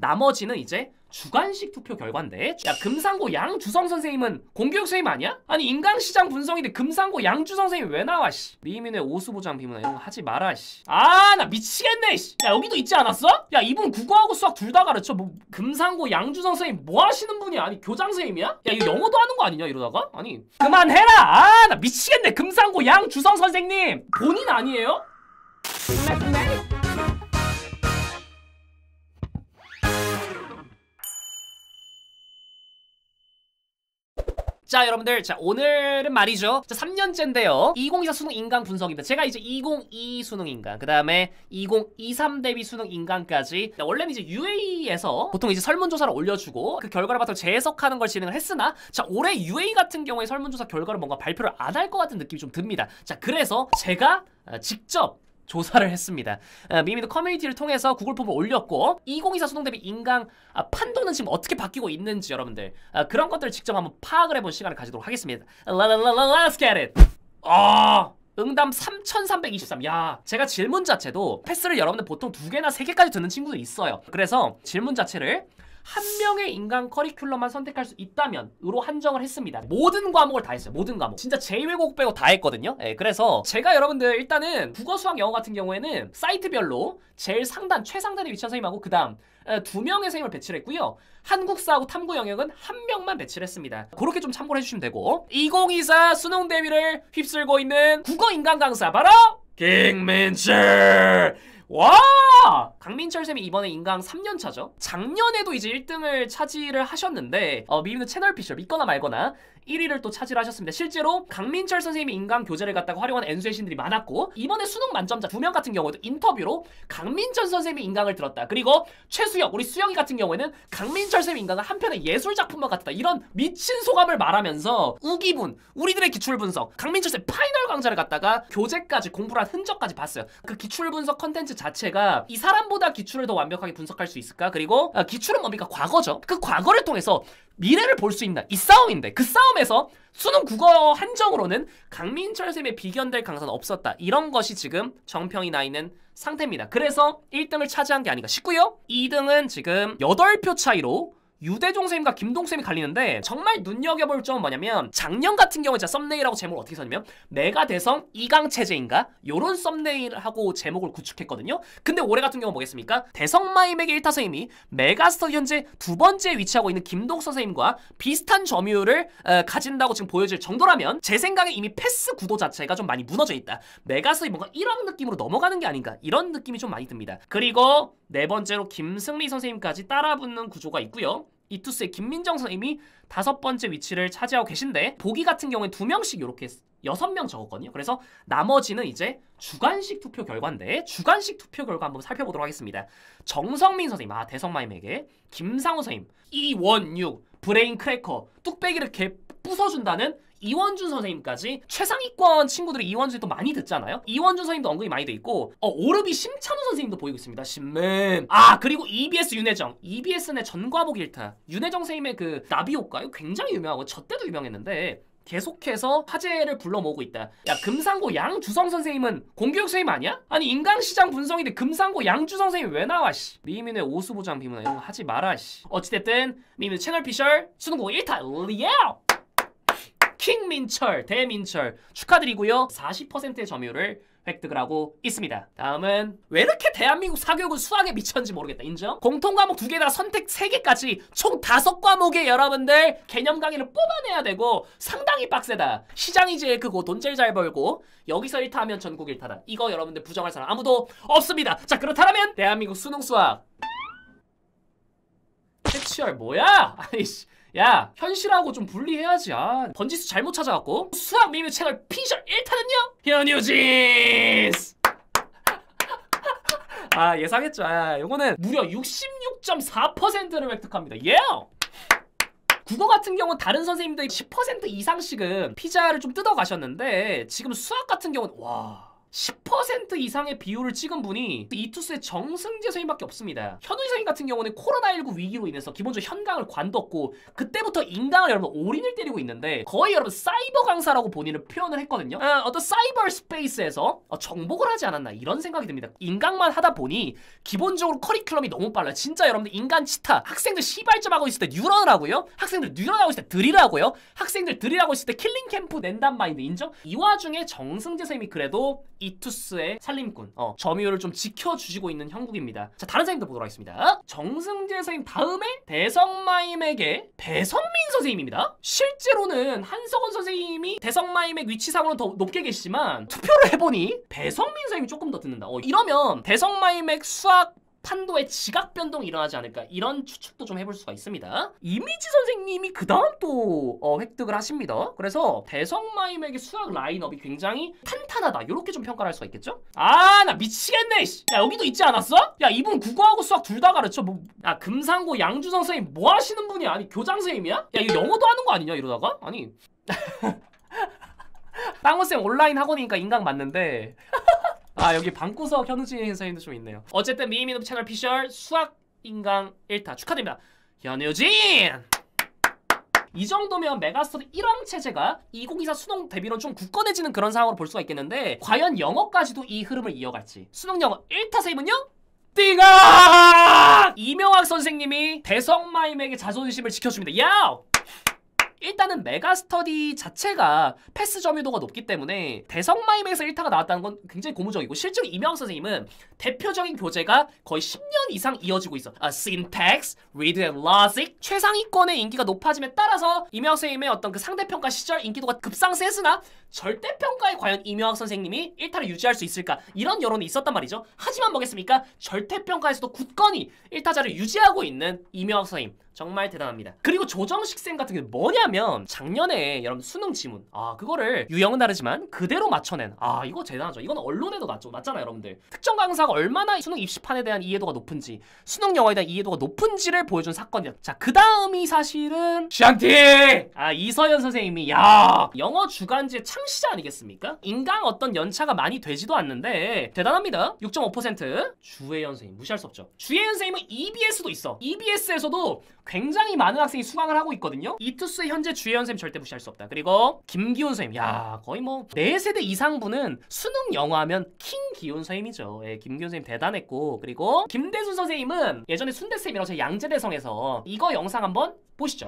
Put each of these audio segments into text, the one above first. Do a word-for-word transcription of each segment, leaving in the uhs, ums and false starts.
나머지는 이제 주관식 투표 결과인데, 야 금상고 양주성 선생님은 공교육 선생님 아니야? 아니 인강시장 분석인데 금상고 양주성 선생님 왜 나와 씨. 미민의 오수보장 비문화 이런 거 하지 마라 씨. 아 나 미치겠네 씨. 야 여기도 있지 않았어? 야 이분 국어하고 수학 둘 다 가르쳐. 뭐 금상고 양주성 선생님 뭐 하시는 분이야? 아니 교장 선생님이야? 야 이거 영어도 하는 거 아니냐 이러다가? 아니 그만해라. 아 나 미치겠네. 금상고 양주성 선생님 본인 아니에요? 자 여러분들, 자 오늘은 말이죠, 자 삼 년째인데요 이천이십사 수능 인강 분석입니다. 제가 이제 이천이십이 수능 인강, 그 다음에 이천이십삼 대비 수능 인강까지, 원래는 이제 유에이에서 보통 이제 설문조사를 올려주고 그 결과를 바탕으로 재해석하는 걸 진행을 했으나, 자 올해 유에이 같은 경우에 설문조사 결과를 뭔가 발표를 안 할 것 같은 느낌이 좀 듭니다. 자 그래서 제가 직접 조사를 했습니다. 어, 미미드 커뮤니티를 통해서 구글 폼을 올렸고, 이천이십사 수능 대비 인강 아, 판도는 지금 어떻게 바뀌고 있는지 여러분들 아, 그런 것들을 직접 한번 파악을 해본 시간을 가지도록 하겠습니다. Let's get it! 아, 응답 삼천삼백이십삼. 야, 제가 질문 자체도 패스를 여러분들 보통 두 개나 세 개까지 듣는 친구들 있어요. 그래서 질문 자체를 한 명의 인강 커리큘럼만 선택할 수 있다면 으로 한정을 했습니다. 모든 과목을 다 했어요. 모든 과목 진짜 제이외국어 빼고 다 했거든요. 예, 그래서 제가 여러분들 일단은 국어, 수학, 영어 같은 경우에는 사이트별로 제일 상단, 최상단에 위치한 선생님하고 그 다음 두 명의 선생님을 배치를 했고요. 한국사하고 탐구 영역은 한 명만 배치를 했습니다. 그렇게 좀 참고를 해주시면 되고, 이천이십사 수능 대비를 휩쓸고 있는 국어 인강 강사 바로 김민철! 와! 강민철 쌤이 이번에 인강 삼 년 차죠. 작년에도 이제 일 등을 차지를 하셨는데, 어, 미미는 채널 피셜 믿거나 말거나 일 위를 또 차지를 하셨습니다. 실제로 강민철 선생님이 인강 교재를 갖다가 활용한 N수의 신들이 많았고, 이번에 수능 만점자 두 명 같은 경우에도 인터뷰로 강민철 선생님이 인강을 들었다. 그리고 최수혁, 우리 수영이 같은 경우에는 강민철 쌤의 인강은 한편의 예술작품과 같다. 이런 미친 소감을 말하면서 우기분, 우리들의 기출분석, 강민철 쌤 파이널 강좌를 갖다가 교재까지 공부를 한 흔적까지 봤어요. 그 기출분석 컨텐츠 자체가 이 사람보다 기출을 더 완벽하게 분석할 수 있을까? 그리고 아, 기출은 뭡니까? 과거죠. 그 과거를 통해서 미래를 볼 수 있나? 이 싸움인데, 그 싸움에서 수능 국어 한정으로는 강민철 쌤의 비견될 강사는 없었다. 이런 것이 지금 정평이 나 있는 상태입니다. 그래서 일 등을 차지한 게 아닌가 싶고요. 이 등은 지금 여덟 표 차이로 유대종 쌤과 김동 쌤이 갈리는데, 정말 눈여겨볼 점은 뭐냐면, 작년 같은 경우에 제가 썸네일하고 제목을 어떻게 썼냐면 메가대성 이강 체제인가? 요런 썸네일하고 제목을 구축했거든요. 근데 올해 같은 경우는 뭐겠습니까? 대성마이맥의 일타 선생님이 메가스터 현재 두 번째에 위치하고 있는 김동 선생님과 비슷한 점유율을 어, 가진다고 지금 보여질 정도라면, 제 생각에 이미 패스 구도 자체가 좀 많이 무너져 있다. 메가스터이 뭔가 일 학 느낌으로 넘어가는 게 아닌가, 이런 느낌이 좀 많이 듭니다. 그리고 네 번째로 김승리 선생님까지 따라붙는 구조가 있고요. 이투스의 김민정 선생님이 다섯 번째 위치를 차지하고 계신데, 보기 같은 경우에 두 명씩 이렇게 여섯 명 적었거든요. 그래서 나머지는 이제 주관식 투표 결과인데, 주관식 투표 결과 한번 살펴보도록 하겠습니다. 정성민 선생님, 아 대성마임에게, 김상우 선생님, 이원육, 브레인 크래커, 뚝배기를 개 부숴준다는 이원준 선생님까지, 최상위권 친구들이 이원준이 또 많이 듣잖아요. 이원준 선생님도 언급이 많이 돼 있고, 어, 오르비 심찬우 선생님도 보이고 있습니다. 신맨. 아 그리고 이비에스 윤혜정, 이비에스 내 전과목 일타, 윤혜정 선생님의 그 나비효과, 이거 굉장히 유명하고 저 때도 유명했는데 계속해서 화제를 불러 모으고 있다. 야 금상고 양주성 선생님은 공교육 선생님 아니야? 아니 인강시장 분석인데 금상고 양주성 선생님 왜 나와 씨. 미민의 오수보장 비문화 이런 거 하지 마라 씨. 어찌됐든 미민 채널 피셜 수능국어 일타 리얼 킹민철, 대민철 축하드리고요. 사십 퍼센트의 점유율을 획득을 하고 있습니다. 다음은 왜 이렇게 대한민국 사교육은 수학에 미쳤는지 모르겠다. 인정? 공통과목 두 개에다가 선택 세 개까지 총 다섯 과목에 여러분들 개념 강의를 뽑아내야 되고 상당히 빡세다. 시장이 제일 크고 돈 제일 잘 벌고 여기서 일타하면 전국 일타다. 이거 여러분들 부정할 사람 아무도 없습니다. 자 그렇다면 대한민국 수능 수학 캐치얼 뭐야? 아이씨, 야 현실하고 좀 분리해야지. 아 번지수 잘못 찾아갖고. 수학 미미 채널 피셜 일타는요 현유진스. 아 예상했죠. 아, 요거는 무려 육십육 점 사 퍼센트를 획득합니다. 예! Yeah! 국어 같은 경우는 다른 선생님들이 십 퍼센트 이상씩은 피자를 좀 뜯어가셨는데, 지금 수학 같은 경우는 와 십 퍼센트 이상의 비율을 찍은 분이 이투스의 정승재 선생님밖에 없습니다. 현우 선생님 같은 경우는 코로나십구 위기로 인해서 기본적으로 현강을 관뒀고 그때부터 인강을 여러분 올인을 때리고 있는데 거의 여러분 사이버 강사라고 본인을 표현을 했거든요. 어, 어떤 사이버 스페이스에서 어, 정복을 하지 않았나 이런 생각이 듭니다. 인강만 하다 보니 기본적으로 커리큘럼이 너무 빨라요. 진짜 여러분들 인간 치타 학생들 시발점하고 있을 때 뉴런을 하고요. 학생들 뉴런하고 있을 때 드릴을 하고요. 학생들 드릴하고 있을 때 킬링 캠프 낸단 마인드 인정? 이 와중에 정승재 선생님이 그래도 이투스의 살림꾼 어, 점유율을 좀 지켜주시고 있는 형국입니다. 자, 다른 선생님도 보도록 하겠습니다. 정승재 선생님 다음에 대성마임에게 배성민 선생님입니다. 실제로는 한석원 선생님이 대성마임의 위치상으로는 더 높게 계시지만 투표를 해보니 배성민 선생님이 조금 더 듣는다. 어, 이러면 대성마임의 수학 판도에 지각 변동이 일어나지 않을까 이런 추측도 좀 해볼 수가 있습니다. 이미지 선생님이 그 다음 또 어, 획득을 하십니다. 그래서 대성마임에게 수학 라인업이 굉장히 탄탄하다 이렇게 좀 평가를 할 수가 있겠죠? 아 나 미치겠네. 야 여기도 있지 않았어? 야 이분 국어하고 수학 둘 다 가르쳐. 뭐, 야 금상고 양주성 선생님 뭐 하시는 분이야? 아니 교장 선생님이야? 야 이거 영어도 하는 거 아니냐 이러다가? 아니 땅우쌤 온라인 학원이니까 인강 맞는데 아 여기 방구석 현우진 선생님도 좀 있네요. 어쨌든 미미노브 채널 피셜 수학 인강 일 타 축하드립니다. 현우진! 이 정도면 메가스터디 일 왕 체제가 이천이십사 수능 대비론 좀 굳건해지는 그런 상황으로 볼 수가 있겠는데 과연 영어까지도 이 흐름을 이어갈지. 수능 영어 일 타 세입은요? 띠가! 이명학 선생님이 대성마임에게 자존심을 지켜줍니다. 야우! 일단은 메가스터디 자체가 패스 점유도가 높기 때문에 대성마임에서 일 타가 나왔다는 건 굉장히 고무적이고 실제로 이명학 선생님은 대표적인 교재가 거의 십 년 이상 이어지고 있어. 아, syntax, read and logic 최상위권의 인기가 높아짐에 따라서 이명학 선생님의 어떤 그 상대평가 시절 인기도가 급상승했으나 절대평가에 과연 이명학 선생님이 일 타를 유지할 수 있을까 이런 여론이 있었단 말이죠. 하지만 뭐겠습니까? 절대평가에서도 굳건히 일 타자를 유지하고 있는 이명학 선생님 정말 대단합니다. 그리고 조정식 쌤 같은 경우는 뭐냐면 작년에 여러분 수능 지문 아 그거를 유형은 다르지만 그대로 맞춰낸 아 이거 대단하죠. 이건 언론에도 났죠. 맞잖아요 여러분들. 특정 강사가 얼마나 수능 입시판에 대한 이해도가 높은지 수능 영어에 대한 이해도가 높은지를 보여준 사건이야. 자 그 다음이 사실은 샹티! 아 이서연 선생님이 야 영어 주간지의 창시자 아니겠습니까? 인강 어떤 연차가 많이 되지도 않는데 대단합니다. 육 점 오 퍼센트 주혜연 선생님 무시할 수 없죠. 주혜연 선생님은 이비에스도 있어. 이비에스에서도 굉장히 많은 학생이 수강을 하고 있거든요. 이투스의 현재 주혜연 선생님 절대 무시할 수 없다. 그리고 김기훈 선생님 야 거의 뭐 네 세대 이상 분은 수능 영어 하면 킹 기훈 선생님이죠. 예, 김기훈 선생님 대단했고 그리고 김대순 선생님은 예전에 순대쌤이라고 제가 양재대성에서 이거 영상 한번 보시죠.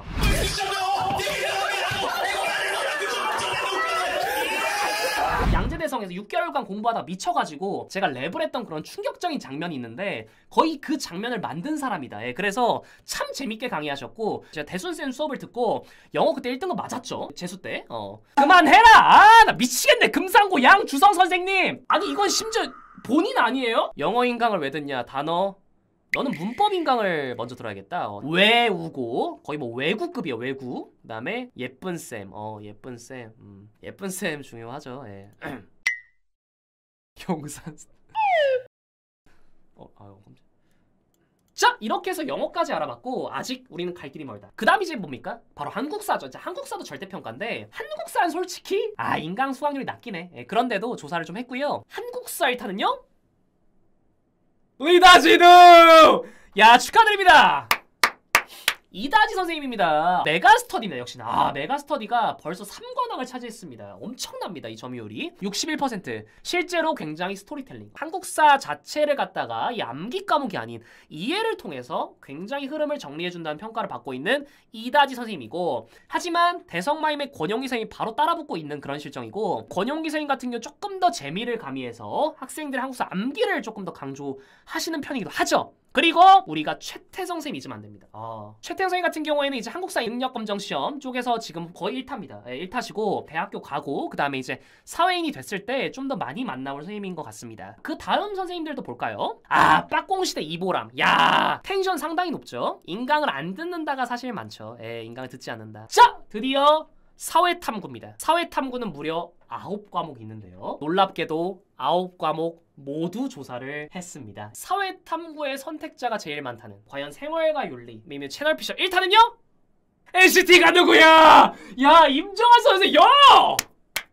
양재대성에서 육 개월간 공부하다 미쳐가지고 제가 랩을 했던 그런 충격적인 장면이 있는데 거의 그 장면을 만든 사람이다. 예, 그래서 참 재밌게 강의하셨고 제가 대순쌤 수업을 듣고 영어 그때 일 등급 맞았죠. 재수 때. 어. 그만해라! 아, 나 미치겠네. 금상고 양주성 선생님! 아니 이건 심지어 본인 아니에요? 영어 인강을 왜 듣냐? 단어 너는 문법 인강을 먼저 들어야겠다. 어, 외우고 거의 뭐 외구급이에요. 외구. 그 다음에 예쁜 쌤. 어 예쁜 쌤. 음, 예쁜 쌤 중요하죠. 예. 영산. 어 아유 깜짝. 자 이렇게 해서 영어까지 알아봤고 아직 우리는 갈 길이 멀다. 그 다음 이제 뭡니까? 바로 한국사죠. 자, 한국사도 절대평가인데 한국사는 솔직히 아 인강 수강률이 낮긴 해. 예, 그런데도 조사를 좀 했고요. 한국사 일 타는요? 이다지누! 야 축하드립니다. 이다지 선생님입니다. 메가스터디입니다. 역시나 아 메가스터디가 벌써 삼 관왕을 차지했습니다. 엄청납니다. 이 점유율이 육십일 퍼센트. 실제로 굉장히 스토리텔링 한국사 자체를 갖다가 이 암기 과목이 아닌 이해를 통해서 굉장히 흐름을 정리해준다는 평가를 받고 있는 이다지 선생님이고 하지만 대성마임의 권용기 선생님이 바로 따라붙고 있는 그런 실정이고 권용기 선생님 같은 경우 조금 더 재미를 가미해서 학생들의 한국사 암기를 조금 더 강조하시는 편이기도 하죠. 그리고 우리가 최태성 쌤이 잊으면 안 됩니다. 아, 최태성 쌤 같은 경우에는 이제 한국사 능력검정시험 쪽에서 지금 거의 일 타입니다. 네, 일 타시고 대학교 가고 그 다음에 이제 사회인이 됐을 때 좀 더 많이 만나볼 선생님인 것 같습니다. 그 다음 선생님들도 볼까요? 아, 빡공시대 이보람. 야, 텐션 상당히 높죠? 인강을 안 듣는다가 사실 많죠. 예, 인강을 듣지 않는다. 자, 드디어 사회탐구입니다. 사회탐구는 무려 아홉 과목이 있는데요. 놀랍게도 아홉 과목 모두 조사를 했습니다. 사회탐구의 선택자가 제일 많다는 과연 생활과 윤리 미미 채널 피셜 일 타는요? 엔시티가 누구야? 야 임정환 선생 야!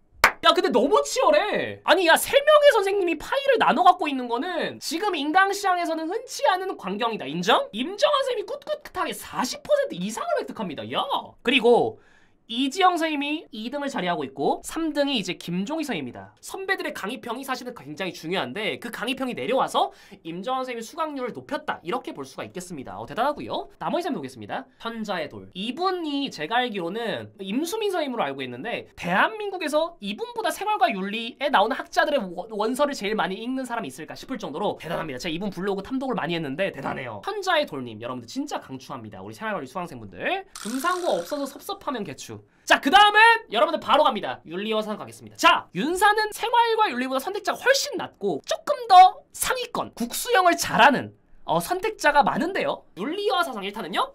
야 근데 너무 치열해. 아니 야 세 명의 선생님이 파이를 나눠 갖고 있는 거는 지금 인강시장에서는 흔치 않은 광경이다. 인정? 임정환 선생님이 꿋꿋하게 사십 퍼센트 이상을 획득합니다. 야 그리고 이지영 선생님이 이 등을 자리하고 있고 삼 등이 이제 김종희 선생님입니다. 선배들의 강의평이 사실은 굉장히 중요한데 그 강의평이 내려와서 임정환 선생님이 수강률을 높였다 이렇게 볼 수가 있겠습니다. 어, 대단하고요. 나머지 선생님 보겠습니다. 현자의 돌. 이분이 제가 알기로는 임수민 선생님으로 알고 있는데 대한민국에서 이분보다 생활과 윤리에 나오는 학자들의 원서를 제일 많이 읽는 사람이 있을까 싶을 정도로 대단합니다. 제가 이분 블로그 탐독을 많이 했는데 대단해요. 현자의 돌님 여러분들 진짜 강추합니다. 우리 생활관리 수강생분들. 금상고 없어서 섭섭하면 개추. 자 그 다음은 여러분들 바로 갑니다. 윤리와 사상 가겠습니다. 자 윤사는 생활과 윤리보다 선택자가 훨씬 낮고 조금 더 상위권 국수형을 잘하는 어, 선택자가 많은데요. 윤리와 사상 일 탄은요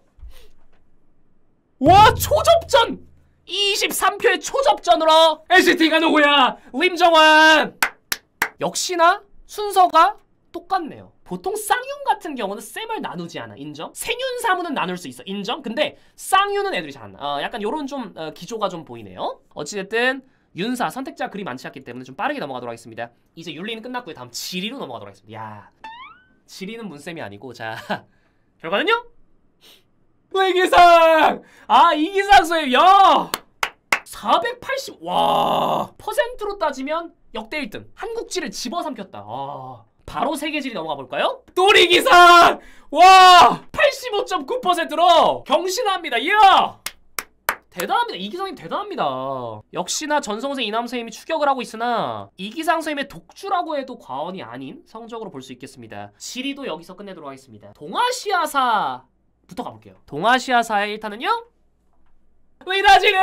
와 초접전 이십삼 표의 초접전으로 엔시티가 누구야? 임정환. 역시나 순서가 똑같네요. 보통 쌍윤 같은 경우는 쌤을 나누지 않아. 인정? 생윤 사무는 나눌 수 있어. 인정? 근데 쌍윤은 애들이 잘 안 나. 어, 약간 요런 좀 어, 기조가 좀 보이네요. 어찌됐든 윤사 선택자 그리 많지 않기 때문에 좀 빠르게 넘어가도록 하겠습니다. 이제 윤리는 끝났고요. 다음 지리로 넘어가도록 하겠습니다. 야 지리는 문쌤이 아니고 자 결과는요? 이기상! 아 이기상 선생님 야 사백팔십 와 퍼센트로 따지면 역대 일 등 한국지를 집어삼켰다. 아 바로 세계지리 넘어가 볼까요? 또리기상! 와! 팔십오 점 구 퍼센트로 경신합니다. 이야! 대단합니다. 이기상님 대단합니다. 역시나 전성생 이남 선생님이 추격을 하고 있으나 이기상 선생님의 독주라고 해도 과언이 아닌 성적으로 볼 수 있겠습니다. 지리도 여기서 끝내도록 하겠습니다. 동아시아사부터 가볼게요. 동아시아사의 일 탄은요? 위라지루!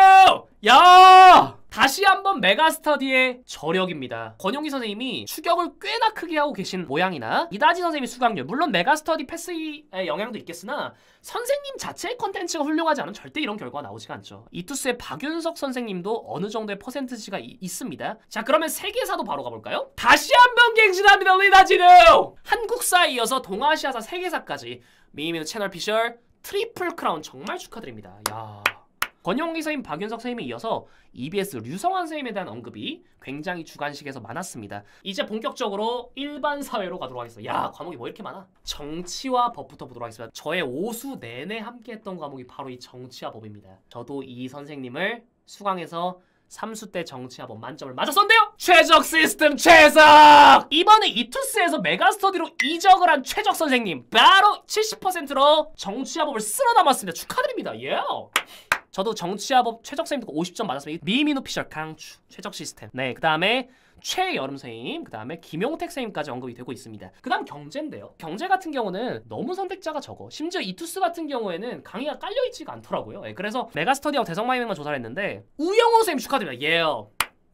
야! 다시 한번 메가스터디의 저력입니다. 권용기 선생님이 추격을 꽤나 크게 하고 계신 모양이나 이다지 선생님의 수강률 물론 메가스터디 패스의 영향도 있겠으나 선생님 자체의 컨텐츠가 훌륭하지 않으면 절대 이런 결과가 나오지가 않죠. 이투스의 박윤석 선생님도 어느 정도의 퍼센트지가 이, 있습니다. 자 그러면 세계사도 바로 가볼까요? 다시 한번 갱신합니다. 리다지루! 한국사에 이어서 동아시아사 세계사까지 미미노 채널 피셜 트리플 크라운 정말 축하드립니다. 야. 권용기 선생님, 박윤석 선생님에 이어서 이비에스 류성환 선생님에 대한 언급이 굉장히 주관식에서 많았습니다. 이제 본격적으로 일반 사회로 가도록 하겠습니다. 야 과목이 뭐 이렇게 많아? 정치와 법부터 보도록 하겠습니다. 저의 오수 내내 함께했던 과목이 바로 이 정치와 법입니다. 저도 이 선생님을 수강해서 삼수 때 정치와 법 만점을 맞았었는데요. 최적 시스템 최적! 이번에 이투스에서 메가스터디로 이적을 한 최적 선생님 바로 칠십 퍼센트로 정치와 법을 쓸어 담았습니다. 축하드립니다. 예. Yeah. 저도 정치와법 최적 선생님 듣고 오십 점 맞았습니다. 미미노 피셜 강추 최적 시스템. 네, 그 다음에 최여름 선생님, 그 다음에 김용택 선생님까지 언급이 되고 있습니다. 그 다음 경제인데요. 경제 같은 경우는 너무 선택자가 적어. 심지어 이투스 같은 경우에는 강의가 깔려있지가 않더라고요. 네, 그래서 메가스터디하고 대성마이맹만 조사를 했는데 우영호 선생님 축하드립니다. 예. Yeah.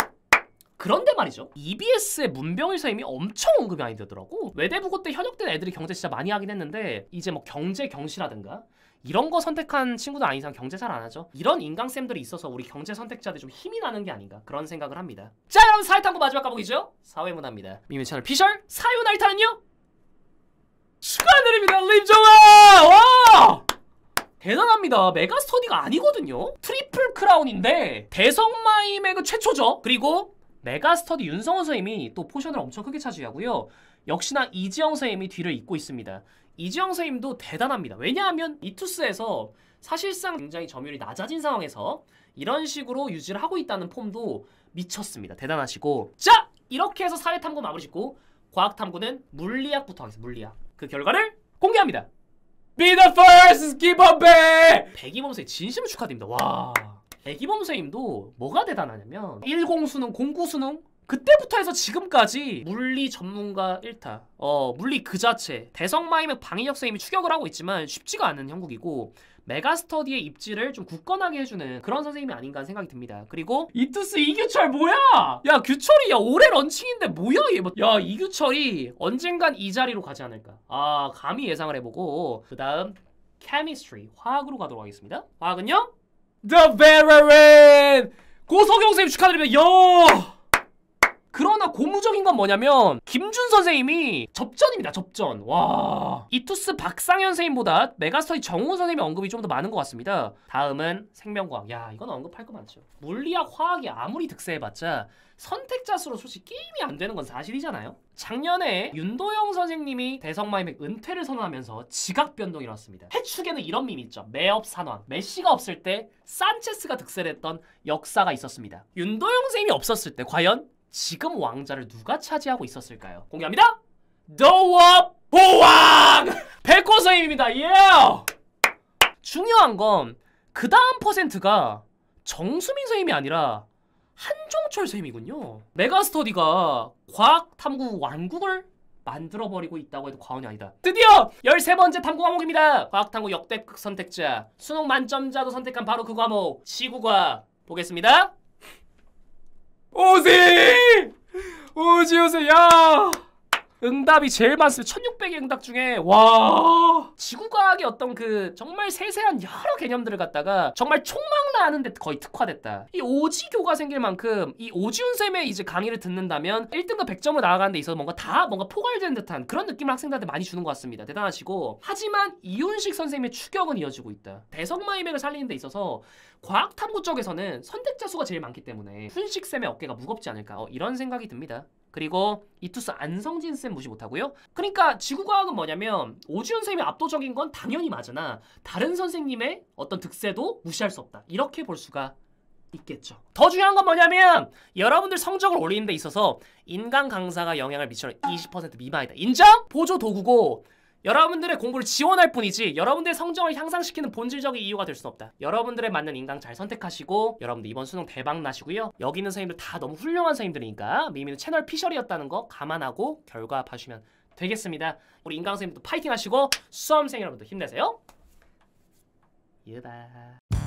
그런데 말이죠. 이비에스의 문병일 선생님이 엄청 언급이 많이 되더라고. 외대부고 때 현역된 애들이 경제 진짜 많이 하긴 했는데 이제 뭐 경제 경시라든가 이런 거 선택한 친구들 아닌 이상 경제 잘 안 하죠. 이런 인강쌤들이 있어서 우리 경제 선택자들이 좀 힘이 나는 게 아닌가 그런 생각을 합니다. 자 여러분 사회탐구 마지막 과목이죠. 사회문화입니다. 미미 채널 피셜 사회문화 일 탄은요? 축하드립니다. 임정환! 와! 대단합니다. 메가스터디가 아니거든요. 트리플 크라운인데 대성마이맹 최초죠. 그리고 메가스터디 윤성원 선생님이 또 포션을 엄청 크게 차지하고요. 역시나 이지영 선생님이 뒤를 잇고 있습니다. 이지영 선생님도 대단합니다. 왜냐하면 이투스에서 사실상 굉장히 점유율이 낮아진 상황에서 이런 식으로 유지를 하고 있다는 폼도 미쳤습니다. 대단하시고 자! 이렇게 해서 사회탐구 마무리 짓고 과학탐구는 물리학부터 하겠습니다. 물리학. 그 결과를 공개합니다. Be the first! Keep on be! 백이범 선생님 진심으로 축하드립니다. 와... 백이범 선생님도 뭐가 대단하냐면 십 수능, 공구 수능 그때부터 해서 지금까지 물리 전문가 일 타 어 물리 그 자체 대성마이맥 방인혁 선생님이 추격을 하고 있지만 쉽지가 않은 형국이고 메가스터디의 입지를 좀 굳건하게 해주는 그런 선생님이 아닌가 하는 생각이 듭니다. 그리고 이투스 이규철 뭐야? 야 규철이 야 올해 런칭인데 뭐야 얘 뭐. 야 이규철이 언젠간 이 자리로 가지 않을까 아 감히 예상을 해보고 그 다음 Chemistry 화학으로 가도록 하겠습니다. 화학은요? The Veteran! 고석영 선생님 축하드립니다. 야! 그러나 고무적인 건 뭐냐면 김준 선생님이 접전입니다. 접전. 와, 이투스 박상현 선생님보다 메가스터디 정우 선생님의 언급이 좀 더 많은 것 같습니다. 다음은 생명과학. 야, 이건 언급할 거 많죠. 물리학, 화학이 아무리 득세해봤자 선택자 수로 솔직히 게임이 안 되는 건 사실이잖아요. 작년에 윤도영 선생님이 대성마이맥 은퇴를 선언하면서 지각 변동이 일어났습니다. 해축에는 이런 밈 있죠. 매업 산왕. 메시가 없을 때 산체스가 득세를 했던 역사가 있었습니다. 윤도영 선생님이 없었을 때 과연 지금 왕자를 누가 차지하고 있었을까요? 공개합니다. 더워 보왕 백호 선생님입니다. 예. 중요한 건 그 다음 퍼센트가 정수민 선생님이 아니라 한종철 선생님이군요. 메가스터디가 과학탐구 왕국을 만들어버리고 있다고 해도 과언이 아니다. 드디어 열세 번째 탐구 과목입니다. 과학탐구 역대급 선택자, 수능 만점자도 선택한 바로 그 과목, 지구과학 보겠습니다. 오지! 오지 오세요. 야! 응답이 제일 많습니다. 천육백의 응답 중에 와, 지구과학의 어떤 그 정말 세세한 여러 개념들을 갖다가 정말 촉망 나는 데 거의 특화됐다. 이 오지교가 생길 만큼 이 오지훈 쌤의 이제 강의를 듣는다면 일 등급 백 점을 나아가는 데 있어서 뭔가 다 뭔가 포괄된 듯한 그런 느낌을 학생들한테 많이 주는 것 같습니다. 대단하시고, 하지만 이윤식 선생님의 추격은 이어지고 있다. 대성마이맥을 살리는 데 있어서 과학탐구 쪽에서는 선택자 수가 제일 많기 때문에 훈식 쌤의 어깨가 무겁지 않을까, 어, 이런 생각이 듭니다. 그리고 이투스 안성진 쌤 무시 못하고요. 그러니까 지구과학은 뭐냐면 오지훈 선생님이 압도적인 건 당연히 맞으나 다른 선생님의 어떤 득세도 무시할 수 없다, 이렇게 볼 수가 있겠죠. 더 중요한 건 뭐냐면 여러분들 성적을 올리는 데 있어서 인강 강사가 영향을 미쳐는 이십 퍼센트 미만이다. 인정? 보조 도구고 여러분들의 공부를 지원할 뿐이지 여러분들의 성적을 향상시키는 본질적인 이유가 될 수는 없다. 여러분들에 맞는 인강 잘 선택하시고 여러분들 이번 수능 대박 나시고요. 여기 있는 선생님들 다 너무 훌륭한 선생님들이니까 미미는 채널 피셜이었다는 거 감안하고 결과 봐주시면 되겠습니다. 우리 인강 선생님도 파이팅 하시고 수험생 여러분들 힘내세요. 유바.